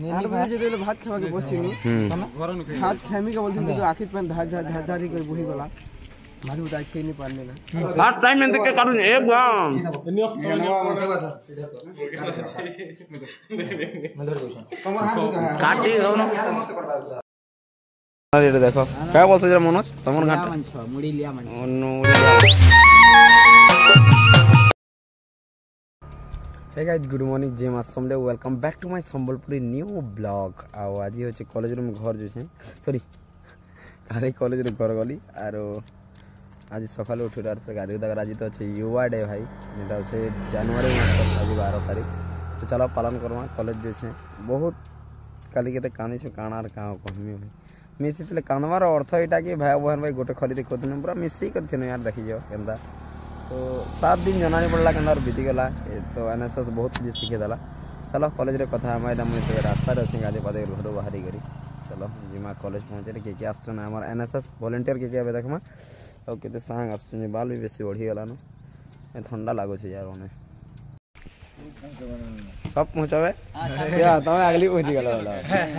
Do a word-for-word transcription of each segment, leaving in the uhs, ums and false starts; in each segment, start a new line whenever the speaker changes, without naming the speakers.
आठ बजे जेते भात खावा के बसथिनी भात खामी के बोलथिन तो आखिर पे धार धार धार धार कर बही गला मारी उतार के नहीं पारने ना
लास्ट टाइम में के करू एकदम काटी हो ना अरे देखो क्या बोलছ जरा मनोज तमन घाट
मुड़ी लिया मन
हे गाइस गुड मॉर्निंग जय मां Samalei welcome back to my Sambalpuri new blog आ आज होचे कॉलेज रे घर जो छे सॉरी कारे कॉलेज रे घर गली आरो आज सकाल उठिरार पे गाड़ी दगर आज तो छे युवा डे भाई जेटा छे जनवरी मास आज बारह तारीख तो चलो पालन करवा कॉलेज जो छे बहुत काली केते कानी छ कानार का कहमी भाई मिसी तले कानवार अर्थ एटा कि भाई बहन भाई गोटे खली देखो दिन पूरा मिसी करथिन यार देखि जाओ केंदा तो सात दिन जनानी पड़ला केंदा बीती गला तो एनएसएस बहुत चीज सीखे देला चलो कॉलेज रे कथा हमारा मुझे तो रास्ता रे अछि गाड़ी पादे घर बाहरी करी चलो जिमा कॉलेज पहुंचे के के आस्टन हमर एनएसएस वॉलंटियर के के देखमा और केते सांग आस्टन बाल भी बेसी बढ़ी गला न ठंडा लागो छै यार ओने सब पहुंचावे क्या तमे अगली पहुंच गेला वाला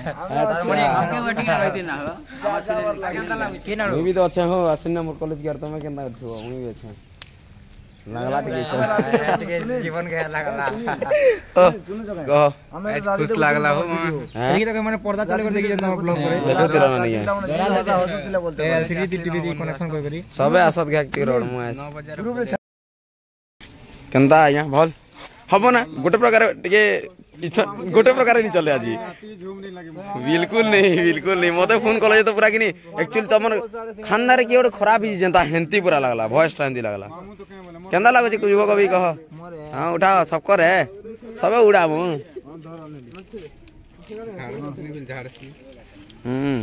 अच्छा मैं भी तो अच्छा हो आसिन नंबर कॉलेज के तमे केना उठो उनी भी अच्छा लागला टिके जीवन के लागला सुनो कहो हमें खुश लागला हो देखि त माने पर्दा चले कर देखि जंदा ब्लॉग करे देखो तेरा नहीं है जरा जरा होतिले बोलते एलसीडी टीवी दी कनेक्शन कर करी सबे आसत गाक के रोड मु ग्रुप रे केंदा आया भल हबो ना गोटे प्रकार टिके गोटे प्रकार नहीं चले आज बिल्कुल नहीं बिल्कुल नहीं मते फोन कले तो पूरा कि एक्चुअली तमन खानदार की ओटे खराब ही जनता हेंती पूरा लागला वॉइस टाइम लागला केंदा लागो छी कुछ कभी कह हां उठा सब करे सबे उड़ाबो हम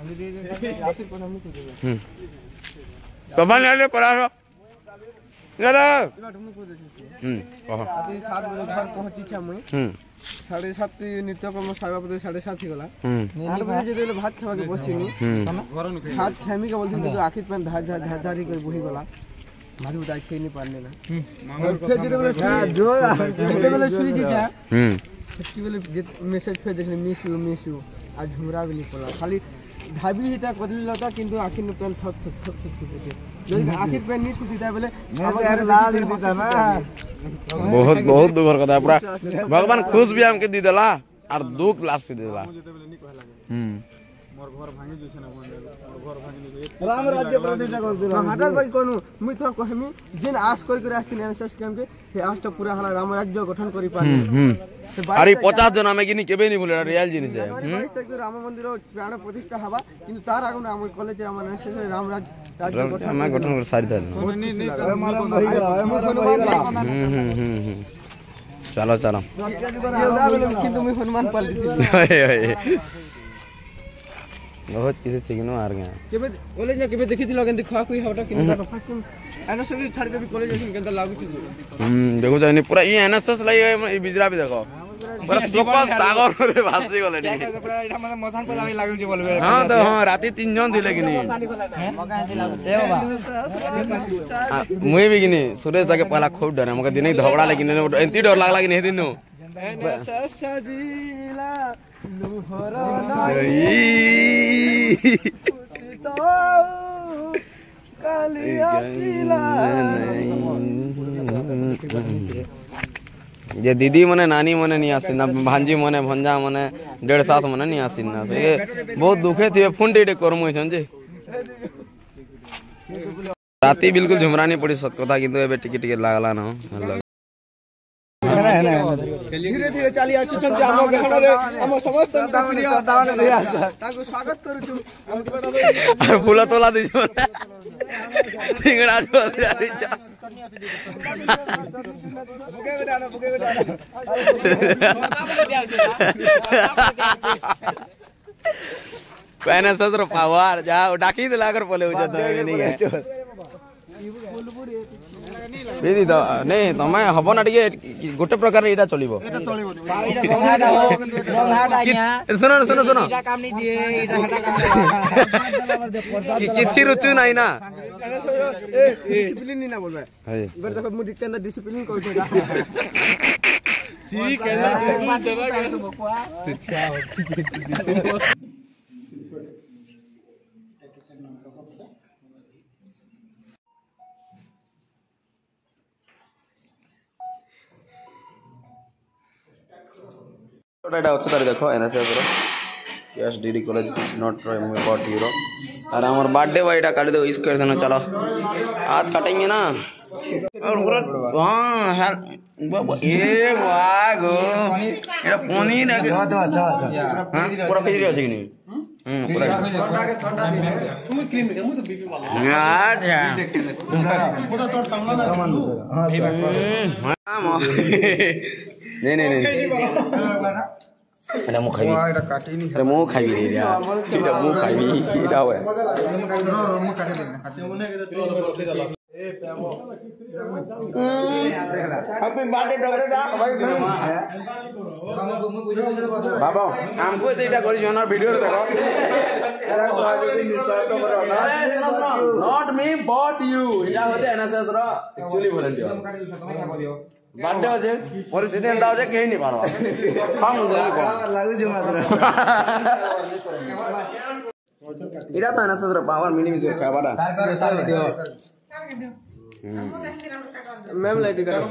हम कबाल ले पड़ा जरा हम कह
सात बजे घर पहुंची छ मैं हम साढ़े सात नित्य कर्म साढ़े बजे साढ़े सात ही गला आठ बजे जेते भात खावा के बसथिनी भात खामी के बोलथिन तो आखिर पे धार धार धार धार कर बही गला मारी उतार के नहीं पारने ना फिर जेते बोले जोर जेते बोले सुई जी जा हम फेस्टिवल मैसेज पे देखले मिस यू मिस यू आज झुमरा भी नहीं पड़ा खाली ढाबी हिता करली लता किंतु आखिर में पेन थक थक थक थक जो आखिर पे नहीं थीता बोले यार लाल दीता ना
बहुत बहुत दुखर कथा पूरा भगवान खुश भी हमके दी देला और दुख लास्ट के देला हम मोर घर भांगी जो छै ना मोर घर भांगी
राम राज्य प्रतिष्ठा कर देला हटाल भाई कोनु मुई थोड़ा कहमी जिन आस कोई करे आस्ती एनएसएस कैंप के हे आस तो पूरा हला राम राज्य गठन करी पानी अरे
पचास जना में किनी केबे नहीं बोले रियल जिनिस है
बाईस तक राम मंदिर प्राण प्रतिष्ठा हवा किंतु तार आगु राम कॉलेज राम एनएसएस राम राज्य गठन
हम गठन कर सारी दल
नहीं नहीं हमारा भाई हमारा भाई
चलो चलो
किंतु मैं हनुमान पाल दी
बहुत किसी सिग्नो आर गया
केबे कॉलेज में केबे देखि दिलो गंदी खा कोई हटा किन फर्स्ट एनएसएस भी थर्ड के भी कॉलेज में केंदा लागु छी
हम देखो जानी पूरा ई एनएसएस लाई ई बिजरा भी देखो पूरा सुपर सागर रे भासी गले नी पूरा इटा मतलब मसान पे जाई लागु छी बोलबे हां तो हां राती तीन जन दिले कि नी ए बाबा मुई भी कि नी सुरेश दा के पहला खूब डरे मके दिन धबड़ा लेकिन एंती डर लागला कि नहीं दिनो
एनएसएस सजीला लोहर ये दीदी मने नानी मने नहीं आसी ना भांजी मने भंजा मने डेढ़ सात मने नहीं आसी ना ये बहुत दुखे थी फोन टेटे करमु छन जे राती बिल्कुल झुमरा नहीं पड़ी सत कथा किंतु एबे टिके टिके लागला न धीरे धीरे चली आछु छन जे हम गहन रे हम समस्त श्रद्धावन दे आछा ताको स्वागत करू छु और फूल तोला दी जो सिंगड़ा जो जारी जा बुके बेटा ना बुके बेटा कहना सदर पावर जा डाकी दिला कर बोले हो जाता है नहीं है बेदी तो नहीं तमे हबो ना टिके गोटे प्रकार एटा चलिबो एटा चलिबो एटा रंघाटा हो रंघाटा या सुनो सुनो सुनो एटा काम नहीं दिए एटा हटा काम किछि रुचु नाही ना डिसिप्लिन नहीं ना बोलबे हाय इबर देखो मु डिक्टेंडर डिसिप्लिन कहै छै
ठीक है ना शिक्षा এটা হচ্ছে তার দেখো এনএসএস র KS DD college is not remove about euro और हमार बर्थडे भाई এটা काट दो इस कर देना चलो आज काटेंगे ना और पूरा हां यार ए वाह गो এটা পনির আগে দাও দাও हां पूरा फिर আছে কি नहीं हम पूरा তুমি ক্রিম দে মু তো বিপি वाला আচ্ছা পুরো তোর টাংলা না हां नहीं नहीं नहीं এটা মুখ খাবি এটা কাটি নি আরে মুখ খাবি রে এটা মুখ খাবি এটা হয় মুখ কাটি দে কাটি মনে করে তো বলতে গেল এ প্যামো হ্যাপি বার্থডে ডগরে দা ভাই বাবা আমকো এইটা করি জনার ভিডিও দেখো এটা তো আজ দিন নিস্বার্থ করো না নট মি বট ইউ এটা হচ্ছে এনএসএস র एक्चुअली ভলান্টিয়ার বার্থডে হচ্ছে পরিস্থিতি এন্ড হচ্ছে কেই নি পারবা কাম লাগু যে মাত্র এটা তো এনএসএস র পাওয়ার মিনিমিজ খাবারটা मैम लाइट करो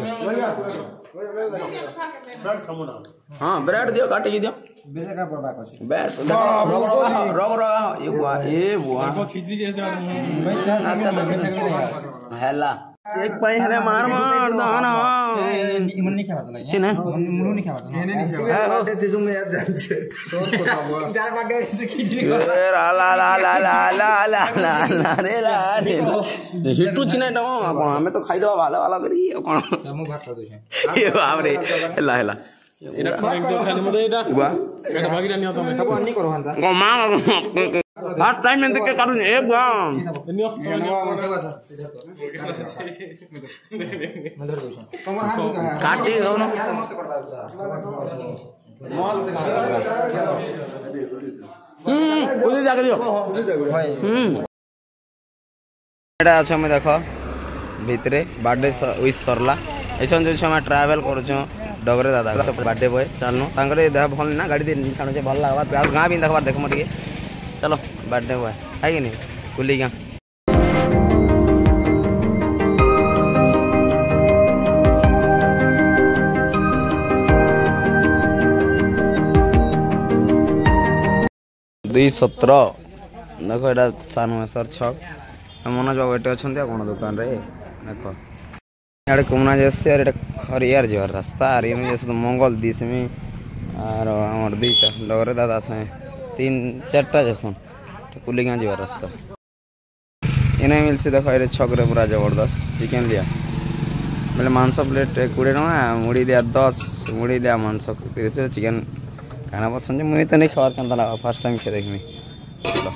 हां ब्रेड दियो काटी दियो बेले का बर्बाद कर बस रग रग रग ये हुआ ये हुआ खिचड़ी जैसे अच्छा तो हेला एक पाई हरे मार मार दाना इमन नहीं खावा ना के ना मुनु नहीं खावा ना ये नहीं खावा बर्थडे ते तुम याद जान से सोच को हुआ चार बर्थडे से खिचड़ी ला ला ला ला ला ला ला ला ला रे ला रे हिटू चिना टा कोन हमें तो खाई देबा भाला वाला करी कोन हम भात खा दोछे ए बाप रे हेला हेला এটা খাই তো খালি মতে এটা বাহ এটা বাকিটা নিও তুমি খাবো আনি করো হানতা ও মা আর টাইম এন থেকে কারণ এ বাহ নিও তুমি তোমার হাত কাটি দাও না মস্ত হুম ওই জায়গা দিও হুম এটা আছে আমি দেখো ভিতরে বার্থডে উইশ सरला एछन जो हम ट्रैवल करूछ डगरे दादा सब बर्थडे बॉय चलनो तांगरे देह भल ना गाड़ी दे छाणो छे भल लागबा गाल गां भी देखबार देखम टिके चलो बर्थडे बॉय है कि नहीं कुली गां दुई सत्रह देखो एटा सानमेसर छक मनोज बाबू एटे अच्छा कौन दुकान रे देखो इे कुमना जैसे और खरियार जर रास्ता और ये जैसे तो मंगल दिश में और हमार दुईटा डगरे दादा से तीन चार्टा जैसन कुलिगाँ जर रास्ता इन्हें मिलसी देखो ये छकरे पूरा जबरदस्त चिकेन लिया बोले मांस प्लेट कोड़े टका मुड़ी लिया दस मुड़ी लिया मांस तीस चिकेन खाना पसंद मुझे तो नहीं खावर क्या फार्स्ट टाइम खे देखी चलो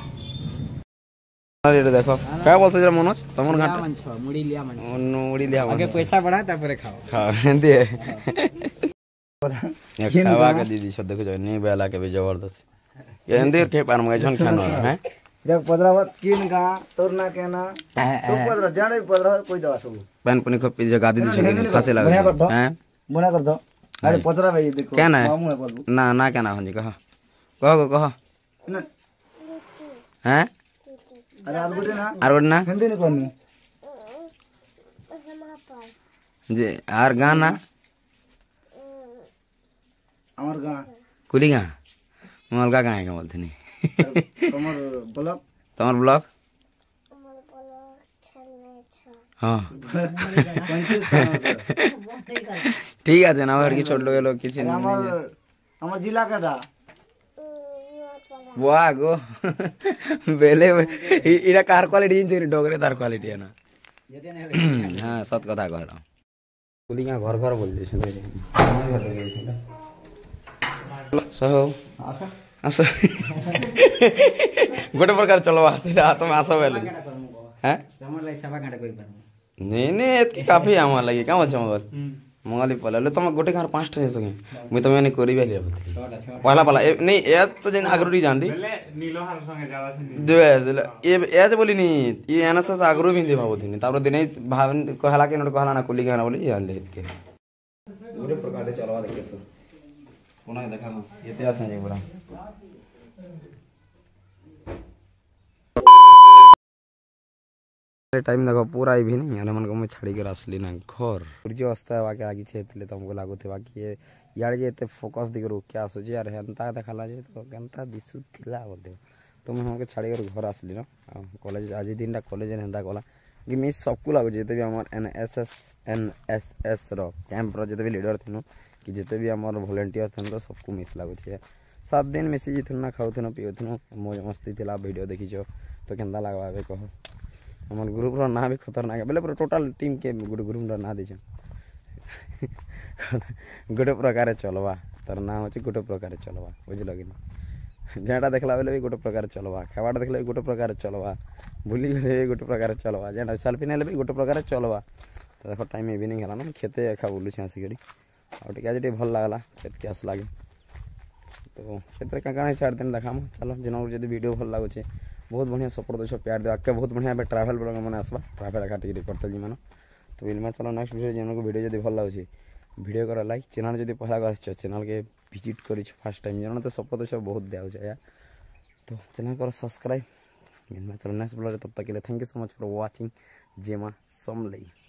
देखो क्या बोलते जरा मनोज तमर घाट मुड़ी लिया मन मुड़ी लिया आगे पैसा बढ़ा तापरे खाओ खाओ दे ये खावा के दीदी सब देखो जो नहीं बेला के भी जबरदस्त ये हिंदी के पार में जन खाना है
देख पदरावत किन गा तोरना केना तो पदरा जाने पदरा कोई दवा सब
पेन पनी को पीछे गादी दी खासे लगे हैं
बुना कर दो अरे पदरा भाई देखो
क्या ना ना ना क्या ना हो जी कहो कहो कहो हैं
अरे आरगुटे ना
आरगुटे ना
हिंदी नहीं करनी
जे आर गाना
अमर गा
कुली गा मोल गा गाए का बोलते नहीं
तमर ब्लॉक
तमर ब्लॉक
अमर ब्लॉक छन्ने छ
हां ठीक है ना और की छोड़ लोग लोग किसी नहीं
अमर अमर जिला का
वाह गो बेले इरा कार क्वालिटी इन चोरी डोगरे तार क्वालिटी है ना हां सत कथा कहला कुलिया घर घर बोल दे छे सहो आसा आसा गोटे प्रकार चलो आसे तुम आसो बेले हैं हमर लाइ सभा काटा करि पार नहीं नहीं एतकी काफी हमर लागि का मछ मगर मंगली पले तुम गोटे घर पांचटा है सके मुई तुम नहीं करी बेले बोलती पहला पहला नहीं ए तो जन आगरू जानती नीलो हर संगे ज्यादा थी जो ए ए तो बोली नहीं ये एनएसएस आगरू भी दे भाबो थी तापर दिने भाव कहला के नड कहला ना कुली गाना बोली जान ले के गोटे प्रकार चलवा देखे सर पुनः देखा ये अच्छा जे पूरा टाइम देखो पूरा इवनिंग अरे मन को मैं छाड़ी कर आसली ना घर सूर्य अस्त बाकी आगे छेतले तुमको लागुथे बाकी ये यार जे एते फोकस दिग रो क्या सोचे यार हेंता देखाला जे तो केनता दिसु थिला बोलते तो मैं हमके छाड़ी कर घर आसली ना कॉलेज आज दिन कॉलेज हेंता गला कि मिस सबको लागु जेते भी हमर एनएसएस एनएसएस रो कैंप रो जेते भी लीडर थिनो कि जेते भी हमर वॉलंटियर थन तो सबको मिस लागु छे सात दिन मिसी जिथन ना खाउथनो पिउथनो मौज मस्ती थिला वीडियो देखिछो तो केनता लागवा बे कहो हमर ग्रुप रो ना भी खतरनाक है बोले पूरा टोटल टीम के गुड ग्रुप रो ना दिछ गोटे प्रकार चलवा तार ना होचे गोटे प्रकार चलवा बुझल कि जेटा देखला बेले भी गोटे प्रकार चलवा खावाटा देखले भी गोटे प्रकार चलवा भूली गले भी गोटे प्रकार चलवा जेटा सेल्फी नेले भी गोटे प्रकार चलवा तो देखो टाइम इवनिंग हला ना खेते एखा बोलु छ आसी गडी आ टिके आज भल लागला खेत के आस लागे तो खेत का काहे छाड़ दिन देखाम चलो जिनो जदी वीडियो भल लागो छे बहुत बढ़िया सपोर्ट दो प्यार दे आके बहुत बढ़िया बे ट्रैवल ब्लॉग मैंने आसबा ट्रैवल एका टिके करते जी मानो तो इलमा चलो नेक्स्ट वीडियो जिनो को वीडियो जदी भल लागो छे वीडियो कर लाइक चैनल जदी पहला कर चैनल के विजिट करी फर्स्ट टाइम जनो तो सपोर्ट छ बहुत देउ छ यार तो चैनल कर सब्सक्राइब इलमा चलो नेक्स्ट ब्लॉग तब तक के लिए thank you so much for watching जेमा समलई।